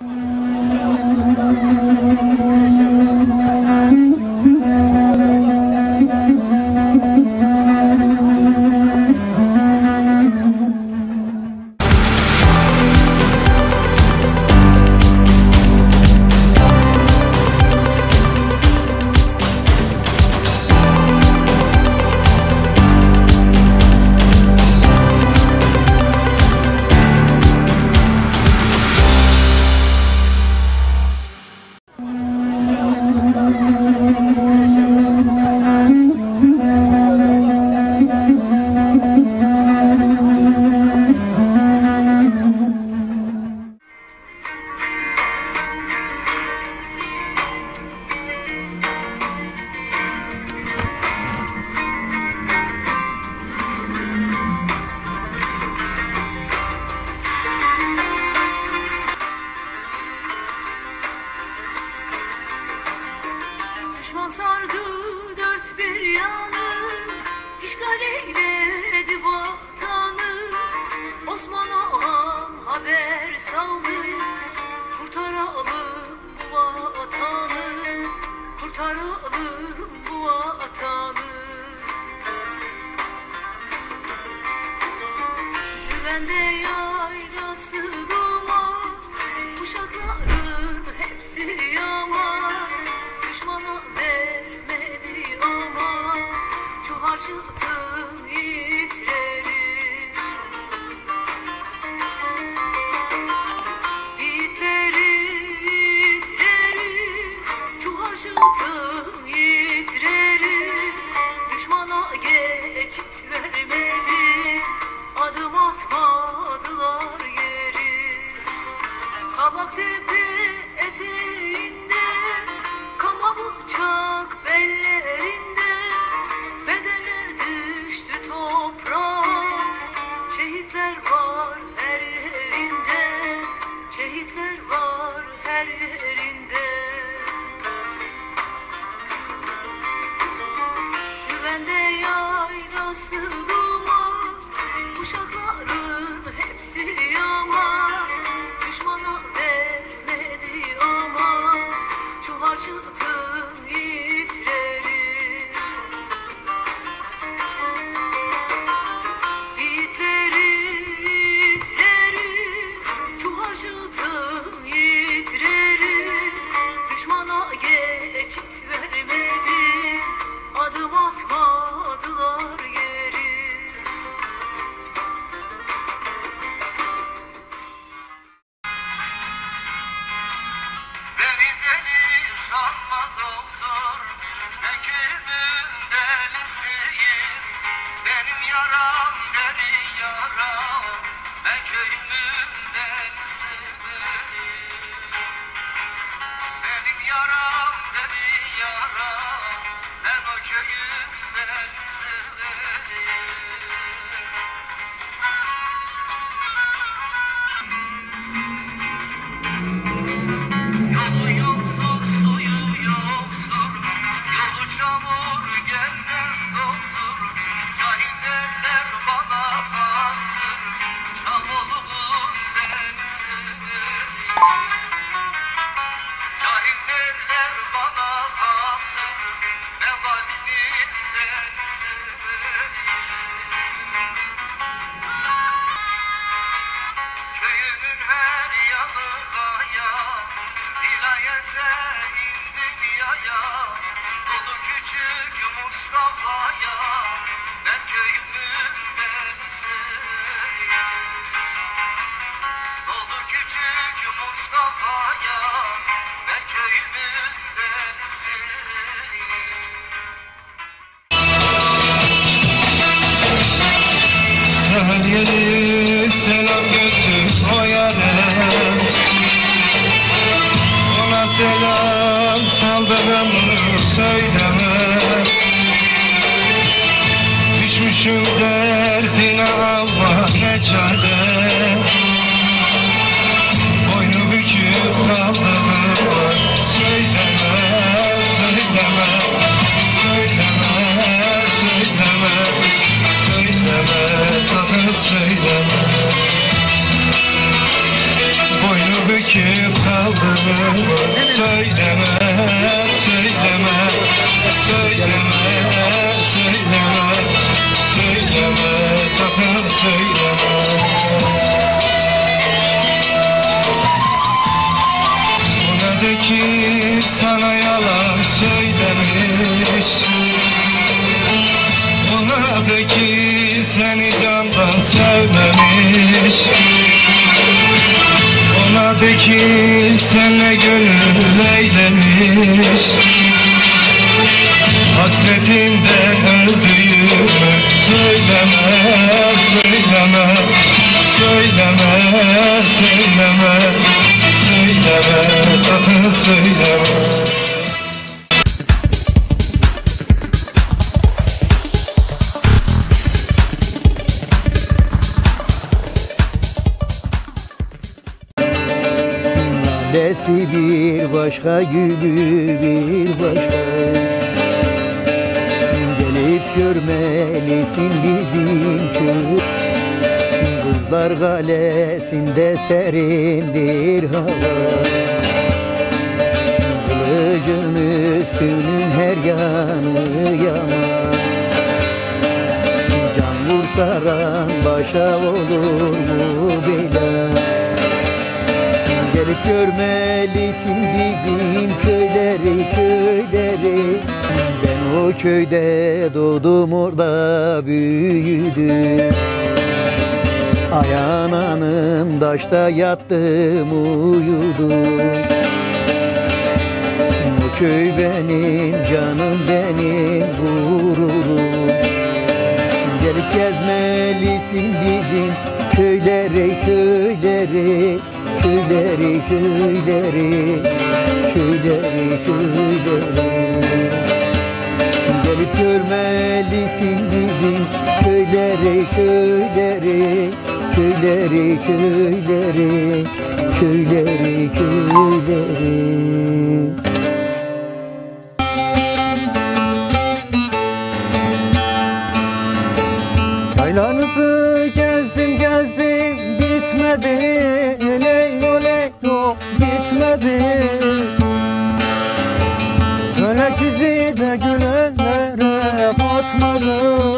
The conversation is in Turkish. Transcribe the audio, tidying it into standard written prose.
Düşman sardı dört bir yanı, işgal eyledi vatanı. Osman Ağam haber saldı, kurtaralım bu vatanı, kurtaralım bu vatanı. Güvende yaylası duman, uşakların hepsi yaman. Düşmana vermedi ama şu harçlıktın yiğitleri. Yiğitleri, yiğitleri, şu harçlıktın yiğitleri. Düşmana geçit vermedi, adım atmadılar geri. Kabaktepe eteğinde, kama bıçak bellerinde, bedenler düştü toprağa. Şehitler var her yerinde, şehitler var her yerinde. Güvende yaylası duman, uşakların hepsi yaman. Düşmana vermedi ama şu harçlıktın yiğitleri. Yiğitleri, yiğitleri, şu harçlıktın yiğitleri. Düşmana geçit vermedi, adım atmadılar geri. Beni deli sanma doktor, ben köyümün delisiyim. Benim yaram deli yara, ben köyümün delisiyim. Benim yaram deli yara, ben o köyün delisiyim. Yolu yoktur, suyu yoktur, yolu çamur gelmez doktor. Cahil derler bana baksın, Çamolu'nun delisi. Cahil derler bana baksın, ben valinin delisi. Köyümün her yanı kaya, vilayete indim yaya. Dolu küçük Mustafa'ya, ben köyümün delisiyim. Dolu küçük Mustafa'ya, ben köyümün delisiyim. Seher yeni selam götür o yare, ona selam saldığımı söyleme. Düşmüşüm derdine Allah ne çare, boynu büküp kaldığımı söyleme, söyleme, söyleme, söyleme, söyleme, sakın söyleme. Boynu büküp söyleme, söyleme, söyleme, söyleme, söyleme, sakın söyleme. Ona de ki sana yalan söylemiş, ona de ki seni candan sevmemiş, ona de ki senle gönül eylemiş, hasretinden öldüğümü söyleme, söyleme, söyleme, söyleme, söyleme, sakın söyleme. Desi bir başka, gülü bir başka. Gelip görmelisin bizim köy. Buzlar kalesinde serindir hava. Kılıcın üstünün her yanı yaman. Can kurtaran başa olur mu bela? Gelip görmelisin bizim köyleri, köyleri. Ben o köyde doğdum, orada büyüdüm. Ayananın taşta yattım, uyudum. O köy benim canım, benim gururum. Gelip gezmelisin bizim köyleri, köyleri. Köyleri, köyleri, köyleri, köyleri. Gelip görmelisin bizim köyleri, köyleri, köyleri, köyleri, köyleri, köyleri. Yaylanızı gezdim, gezdim, bitmedi. Gitmedi. Gölek izi de gülenlere batmadı.